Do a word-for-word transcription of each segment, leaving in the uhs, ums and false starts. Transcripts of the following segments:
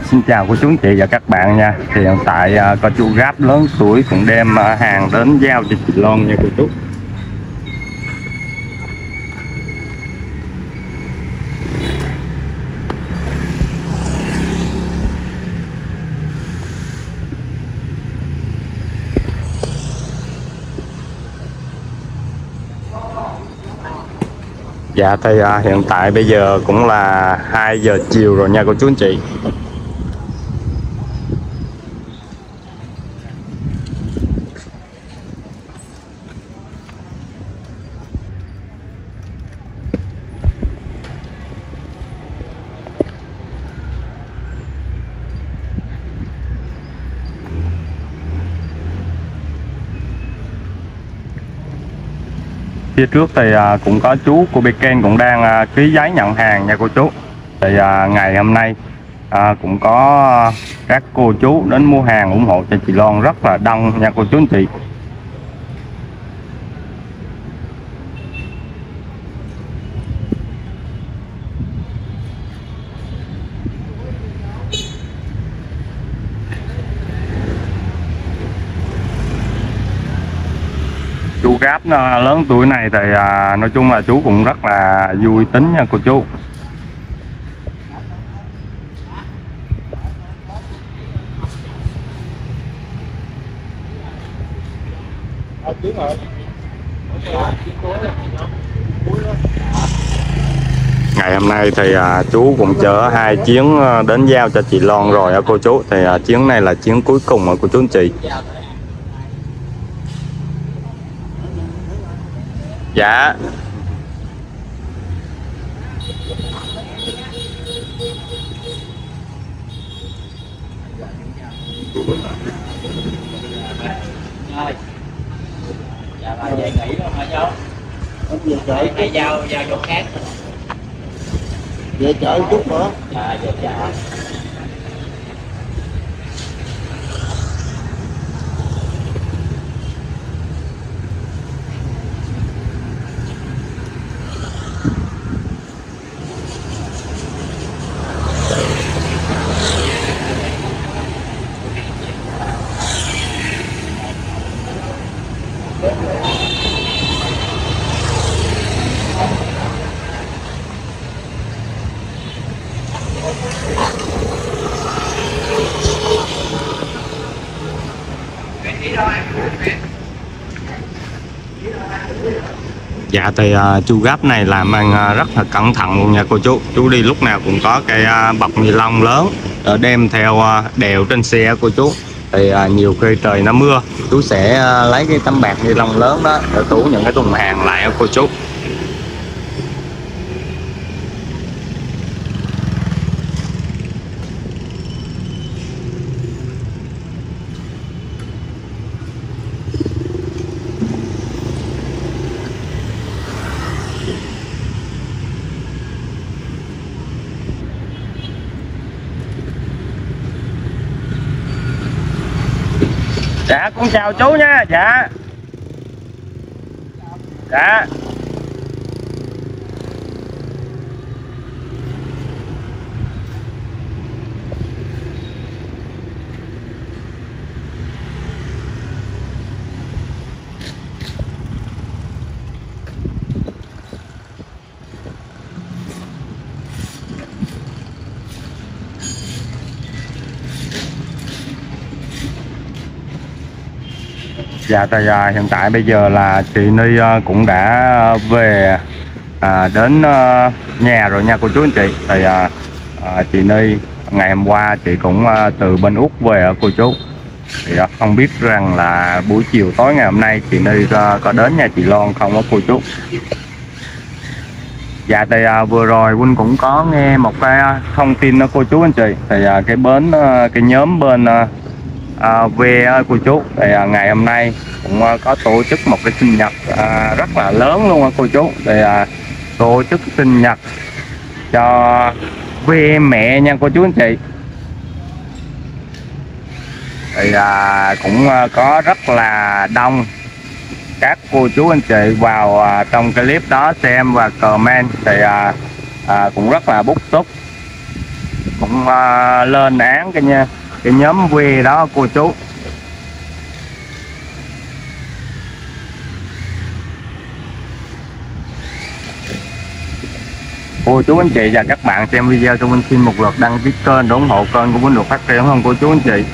Xin chào cô chú anh chị và các bạn nha. Thì hiện tại à, có chú Grab lớn tuổi cũng đem à, hàng đến giao cho chị Loan nha cô chú. Dạ thì à, hiện tại bây giờ cũng là hai giờ chiều rồi nha cô chú anh chị. Phía trước thì à, cũng có chú của Beken cũng đang à, ký giấy nhận hàng nha cô chú. Thì à, ngày hôm nay à, cũng có các cô chú đến mua hàng ủng hộ cho chị Loan rất là đông nha cô chú anh chị. Chú Grab lớn tuổi này thì à, nói chung là chú cũng rất là vui tính nha cô chú. Ngày hôm nay thì à, chú cũng chở hai chuyến đến giao cho chị Loan rồi á cô chú. Thì à, chuyến này là chuyến cuối cùng rồi cô chú anh chị. Dạ. Dạ bà về nghỉ luôn hả cháu? Để hãy giao giao chỗ khác. Về chợ chút nữa. Dạ về chợ. Dạ thì uh, chú Grab này làm ăn uh, rất là cẩn thận luôn nha cô chú. Chú đi lúc nào cũng có cái uh, bọc ni lông lớn để đem theo uh, đèo trên xe cô chú. Thì uh, nhiều khi trời nó mưa, chú sẽ uh, lấy cái tấm bạc ni lông lớn đó để tủ những cái thùng hàng lại cô chú. Dạ con chào chú nha. Dạ. Dạ. Dạ thì à, hiện tại bây giờ là chị Ni à, cũng đã về à, đến à, nhà rồi nha cô chú anh chị. Thì à, à, chị Ni ngày hôm qua chị cũng à, từ bên Úc về à, cô chú. Thì à, không biết rằng là buổi chiều tối ngày hôm nay chị Ni à, có đến nhà chị Loan không á cô chú. Dạ thì à, vừa rồi Huynh cũng có nghe một cái thông tin đó cô chú anh chị. Thì à, cái bến à, cái nhóm bên à, À, về ơi cô chú, thì à, ngày hôm nay cũng à, có tổ chức một cái sinh nhật à, rất là lớn luôn á cô chú. Thì à, tổ chức sinh nhật cho về mẹ nha cô chú anh chị. Thì à, cũng à, có rất là đông các cô chú anh chị vào à, trong cái clip đó xem và comment. Thì à, à, cũng rất là bức xúc cũng uh, lên án cái nha cái nhóm quê đó cô chú. Cô chú anh chị và các bạn xem video cho Vinh xin một lượt đăng ký kênh để ủng hộ kênh của Vinh được phát triển hơn cô chú anh chị.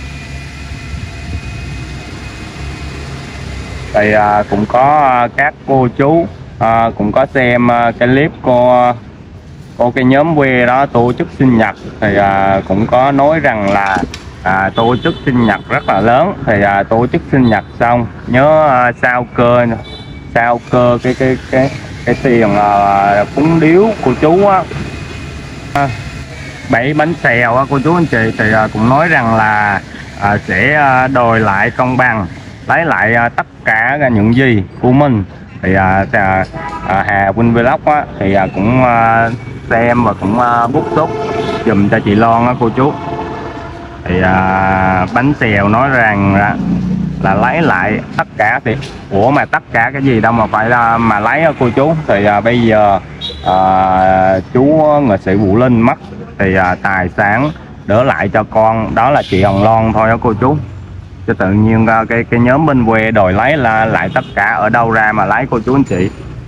Thì à, cũng có à, các cô chú à, cũng có xem à, cái clip cô cô cái nhóm quê đó tổ chức sinh nhật, thì à, cũng có nói rằng là à, tổ chức sinh nhật rất là lớn, thì à, tổ chức sinh nhật xong nhớ à, sao cơ sao cơ cái cái cái cái tiền à, cúng điếu cô chú á, à, bảy bánh xèo á cô chú anh chị, thì à, cũng nói rằng là à, sẽ à, đòi lại công bằng, lấy lại à, tất cả những gì của mình. Thì à, à, à, Hà Vinh Vlog á thì à, cũng à, xem và cũng à, bút xúc dùm cho chị Loan á cô chú. Thì à, bánh xèo nói rằng là, là lấy lại tất cả, thì ủa mà tất cả cái gì đâu mà phải là mà lấy á cô chú. Thì à, bây giờ à, chú nghệ sĩ Vũ Linh mất, thì à, tài sản đỡ lại cho con đó là chị Hồng Loan thôi á cô chú. Cho tự nhiên cái cái nhóm bên quê đòi lấy là lại tất cả, ở đâu ra mà lấy cô chú anh chị.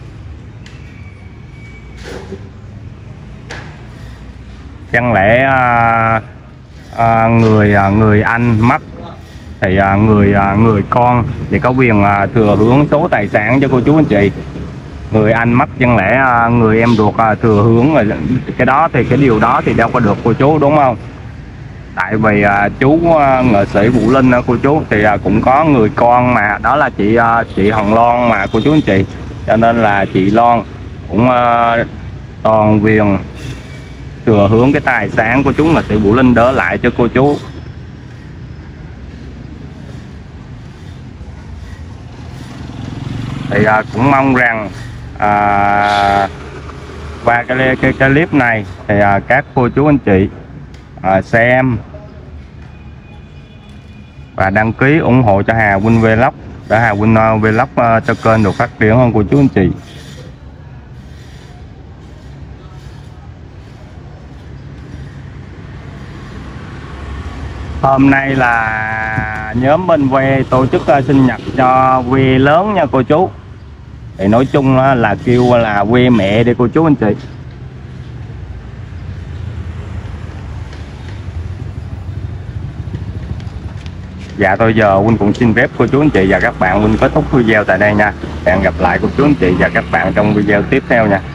Chẳng lẽ à, à, người à, người anh mất thì à, người à, người con thì có quyền à, thừa hưởng số tài sản cho cô chú anh chị. Người anh mất chẳng lẽ à, người em ruột à, thừa hưởng rồi, cái đó thì cái điều đó thì đâu có được cô chú, đúng không? Tại vì à, chú à, nghệ sĩ Vũ Linh à, cô chú, thì à, cũng có người con mà đó là chị à, chị Hồng Loan mà cô chú anh chị, cho nên là chị Loan cũng à, toàn quyền thừa hưởng cái tài sản của chú nghệ sĩ Vũ Linh đỡ lại cho cô chú. Thì à, cũng mong rằng à, qua cái, cái cái clip này thì à, các cô chú anh chị à, xem và đăng ký ủng hộ cho Hà Vinh Vlog để Hà Vinh uh, Vlog uh, cho kênh được phát triển hơn cô chú anh chị. Hôm nay là nhóm bên quê tổ chức uh, sinh nhật cho quê lớn nha cô chú. Thì nói chung uh, là kêu là quê mẹ đi cô chú anh chị. Dạ tôi giờ Vinh cũng xin phép cô chú anh chị và các bạn Vinh kết thúc video tại đây nha. Hẹn gặp lại cô chú anh chị và các bạn trong video tiếp theo nha.